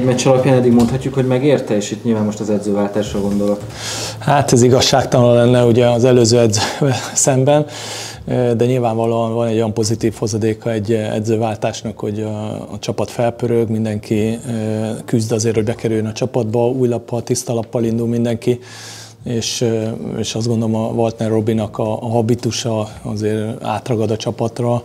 meccs alapján eddig mondhatjuk, hogy megérte, és itt nyilván most az edzőváltásra gondolok. Hát ez igazságtalan lenne ugye az előző edzővel szemben, de nyilvánvalóan van egy olyan pozitív hozadéka egy edzőváltásnak, hogy a csapat felpörög, mindenki küzd azért, hogy bekerüljön a csapatba, új lappal, tiszta lappal indul mindenki, és azt gondolom a Waltner Robinak a habitusa azért átragad a csapatra,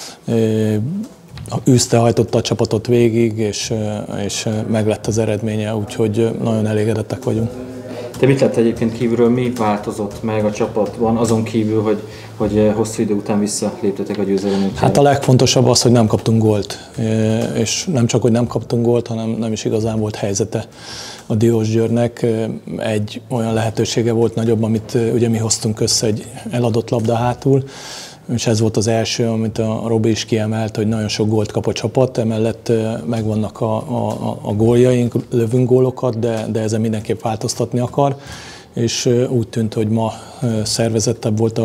űzte, hajtotta a csapatot végig, és meglett az eredménye, úgyhogy nagyon elégedettek vagyunk. Te mit lett egyébként kívülről, mi változott meg a csapatban, azon kívül, hogy hosszú idő után visszaléptetek a győzelem útjára? Hát a legfontosabb az, hogy nem kaptunk gólt, és nem csak, hogy nem kaptunk gólt, hanem nem is igazán volt helyzete a Diósgyőrnek. Egy olyan lehetősége volt nagyobb, amit ugye mi hoztunk össze, egy eladott labda hátul, és ez volt az első, amit a Robi is kiemelt, hogy nagyon sok gólt kap a csapat, emellett megvannak a góljaink, lövünk gólokat, de ezen mindenképp változtatni akar, és úgy tűnt, hogy ma szervezettebb volt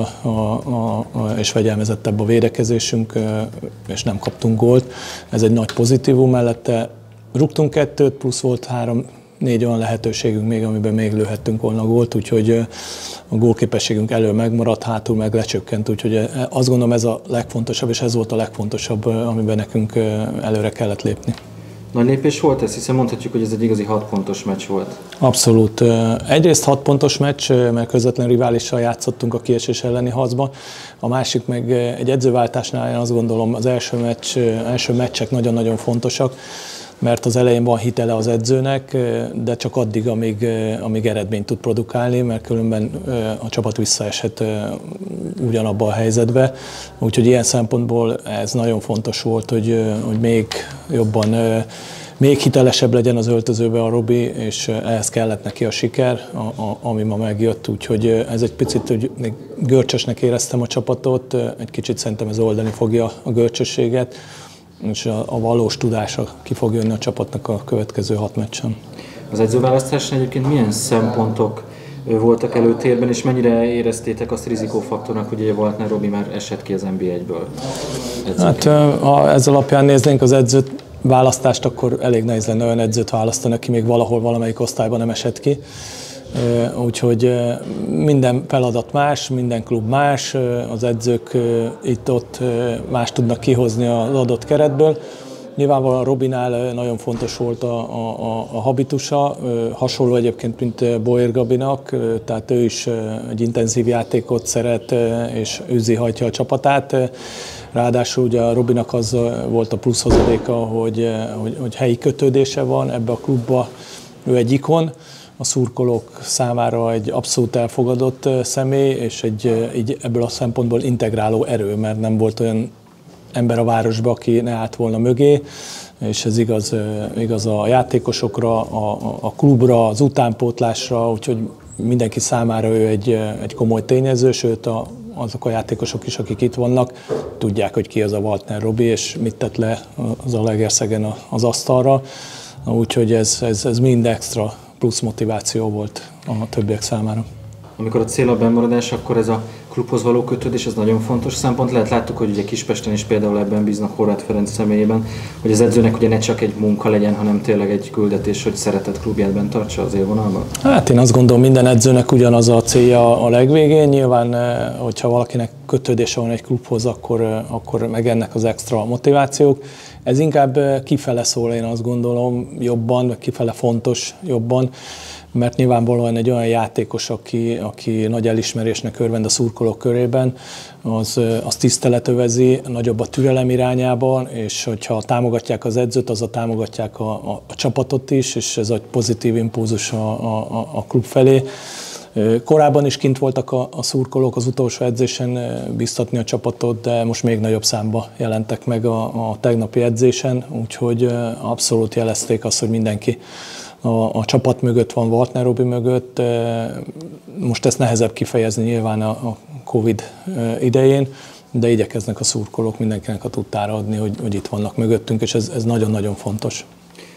és fegyelmezettebb a védekezésünk, és nem kaptunk gólt. Ez egy nagy pozitívum, mellette rúgtunk 2-t, plusz volt 3-4 olyan lehetőségünk még, amiben még lőhettünk volna gólt, úgyhogy a gólképességünk elől megmaradt, hátul meg lecsökkent, úgyhogy azt gondolom ez a legfontosabb, és ez volt a legfontosabb, amiben nekünk előre kellett lépni. Nagy lépés volt ez, hiszen mondhatjuk, hogy ez egy igazi 6 pontos meccs volt. Abszolút. Egyrészt 6 pontos meccs, mert közvetlen riválissal játszottunk a kiesés elleni harcba, a másik meg egy edzőváltásnál én azt gondolom az első meccsek nagyon-nagyon fontosak, mert az elején van hitele az edzőnek, de csak addig, amíg eredményt tud produkálni, mert különben a csapat visszaeshet ugyanabba a helyzetbe. Úgyhogy ilyen szempontból ez nagyon fontos volt, hogy még jobban, még hitelesebb legyen az öltözőbe a Robi, és ehhez kellett neki a siker, ami ma megjött. Úgyhogy ez egy picit, hogy görcsösnek éreztem a csapatot, egy kicsit szerintem ez oldani fogja a görcsösséget, és a valós tudása ki fog jönni a csapatnak a következő 6 meccsen. Az edzőválasztásnál egyébként milyen szempontok voltak előtérben, és mennyire éreztétek azt rizikófaktornak, hogy a Waltner Robi már esett ki az NB1-ből? Hát, ha ez alapján néznénk az edzőt választást, akkor elég nehéz lenne olyan edzőt választani, aki még valahol valamelyik osztályban nem esett ki. Úgyhogy minden feladat más, minden klub más, az edzők itt-ott más tudnak kihozni az adott keretből. Nyilvánvalóan Robinál nagyon fontos volt a habitusa, hasonló egyébként, mint Boyer Gabinak, tehát ő is egy intenzív játékot szeret és hajtja a csapatát. Ráadásul ugye a Robinak az volt a plusz hozadéka, hogy helyi kötődése van ebbe a klubba, ő egy ikon, a szurkolók számára egy abszolút elfogadott személy, és így ebből a szempontból integráló erő, mert nem volt olyan ember a városban, aki ne állt volna mögé, és ez igaz a játékosokra, a klubra, az utánpótlásra, úgyhogy mindenki számára ő egy komoly tényező, sőt azok a játékosok is, akik itt vannak, tudják, hogy ki az a Waltner Robi, és mit tett le az Zalaegerszegen az asztalra, úgyhogy ez mind extra plusz motiváció volt a többiek számára. Amikor a cél a bennmaradás, akkor ez a klubhoz való kötődés, ez nagyon fontos szempont. Láttuk, hogy ugye Kispesten is például ebben bíznak Horváth Ferenc személyében, hogy az edzőnek ugye ne csak egy munka legyen, hanem tényleg egy küldetés, hogy szeretett klubját bent tartsa az élvonalban? Hát én azt gondolom, minden edzőnek ugyanaz a célja a legvégén. Nyilván, hogyha valakinek kötődése van egy klubhoz, akkor meg ennek az extra motivációk. Ez inkább kifele szól, én azt gondolom, jobban, kifele fontos jobban, mert nyilvánvalóan egy olyan játékos, aki nagy elismerésnek örvend a szurkolók körében, az tisztelet övezi, nagyobb a türelem irányában, és hogyha támogatják az edzőt, azzal támogatják a csapatot is, és ez egy pozitív impulzus a klub felé. Korábban is kint voltak a szurkolók az utolsó edzésen biztatni a csapatot, de most még nagyobb számba jelentek meg a tegnapi edzésen, úgyhogy abszolút jelezték azt, hogy mindenki a csapat mögött van, Waltner Robi mögött. Most ezt nehezebb kifejezni nyilván a Covid idején, de igyekeznek a szurkolók mindenkinek a tudtára adni, hogy itt vannak mögöttünk, és ez nagyon-nagyon fontos.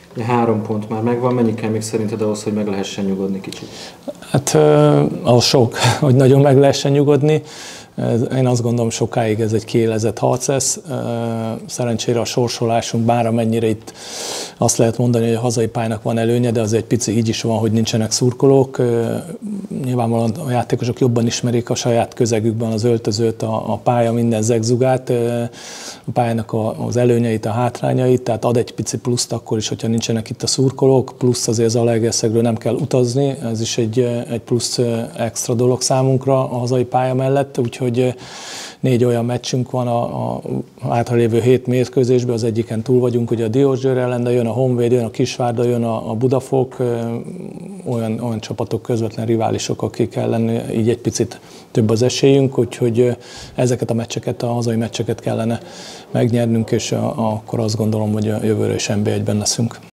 3 pont már megvan, mennyi kell még szerinted ahhoz, hogy meg lehessen nyugodni kicsit? Hát ahhoz sok, hogy nagyon meg lehessen nyugodni. Én azt gondolom, sokáig ez egy kiélezett harc lesz. Szerencsére a sorsolásunk, bár amennyire itt azt lehet mondani, hogy a hazai pályának van előnye, de az egy pici így is van, hogy nincsenek szurkolók. Nyilvánvalóan a játékosok jobban ismerik a saját közegükben az öltözőt, a pálya minden zegzugát, a pályának az előnyeit, a hátrányait, tehát ad egy pici pluszt akkor is, hogyha nincsenek itt a szurkolók, plusz azért Zalaegerszegről nem kell utazni, ez is egy plusz extra dolog számunkra a hazai pálya mellett, úgyhogy 4 olyan meccsünk van a hátralévő 7 mérkőzésben, az egyiken túl vagyunk, ugye a Diósgyőr ellen, de jön a Honvéd, jön a Kisvárda, jön a Budafok, olyan csapatok, közvetlen riválisok, akik ellen így egy picit több az esélyünk, úgyhogy ezeket a meccseket, a hazai meccseket kellene megnyernünk, és akkor azt gondolom, hogy a jövőre is NB1-ben leszünk.